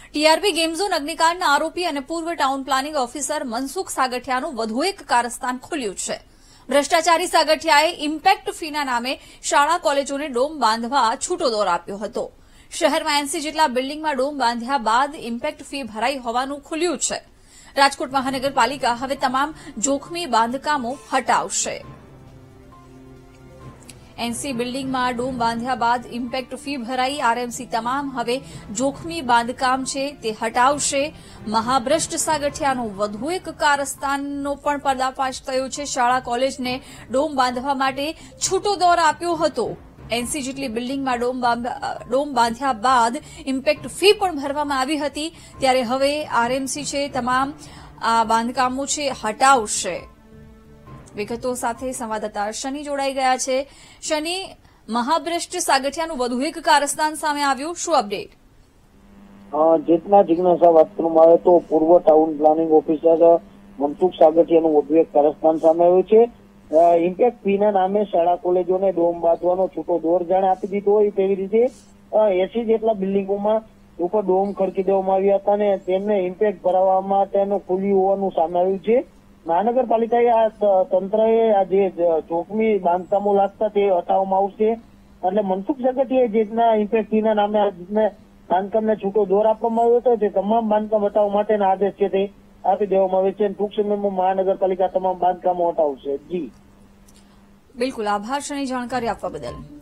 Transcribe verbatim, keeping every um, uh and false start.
TRP game zone અગ્નિકાંડના આરોપી અને પૂર્વ ટાઉન પ્લાનિંગ ઓફિસર મનસુખ સાગઠિયાનું વધુ એક કારસ્તાન ખુલ્યું છે. ભ્રષ્ટાચારી સાગઠિયાએ ઇમ્પેક્ટ ફીના નામે શાળા કોલેજોને ડોમ બાંધવા છૂટો દોર આપ્યો હતો. શહેરમાં એસી જેટલા બિલ્ડિંગમાં ડોમ બાંધ્યા બાદ ઇમ્પેક્ટ ફી ભરાઈ હોવાનું ખુલ્યું છે. રાજકોટ મહાનગરપાલિકા હવે તમામ જોખમી બાંધકામો હટાવશે. એનસી બિલ્ડિંગમાં ડોમ બાંધ્યા બાદ ઇમ્પેક્ટ ફી ભરાઈ. આરએમસી તમામ હવે જોખમી બાંધકામ છે તે હટાવશે. મહાભ્રષ્ટ સાગઠિયાનું વધુ એક કારસ્તાનનો પણ પર્દાફાશ થયો છે. શાળા કોલેજને ડોમ બાંધવા માટે છૂટો દોર આપ્યો હતો. એસી જેટલી બિલ્ડિંગમાં ડોમ બાંધ્યા બાદ ઇમ્પેક્ટ ફી પણ ભરવામાં આવી હતી. ત્યારે હવે આરએમસી છે તમામ આ બાંધકામો છે હટાવશે. વિગતો સાથે સંવાદદાતા શનિ જોડાઈ ગયા છે. શનિ, મહાભ્રષ્ટ સાગઠિયાનું વધુ એક કારસ્તાન સામે આવ્યું, શું અપડેટ? જેટના જિજ્ઞાસા વાત કરવામાં આવે તો પૂર્વ ટાઉન પ્લાનિંગ ઓફિસર મનસુખ સાગઠિયાનું વધુ એક કારસ્તાન સામે આવ્યું છે. ઇમ્પેક્ટ ફીના નામે શાળા કોલેજોને ડોમ બાંધવાનો છૂટો દોર જાણે આપી દીધો હોય તેવી રીતે એસી જેટલા બિલ્ડિંગોમાં ઉપર ડોમ ખડકી દેવામાં આવ્યા હતા અને તેમને ઇમ્પેક્ટ ભરાવવા માટેનું ખુલ્યું હોવાનું સામે આવ્યું છે. મહાનગરપાલિકાએ આ તંત્રએ આ જે જોખમી બાંધકામો લાગતા તે હટાવવામાં આવશે. એટલે મનસુખ સાગઠિયાએ જેટના ઇમ્પેક્ટ ફીના નામે બાંધકામને છૂટો દોર આપવામાં આવ્યો હતો તે તમામ બાંધકામ હટાવવા માટેના આદેશ છે તે આપી દેવામાં આવે છે. ટૂંક સમયમાં મહાનગરપાલિકા તમામ બાંધકામો હટાવશે. જી બિલકુલ, આભાર શનિ જાણકારી આપવા બદલ.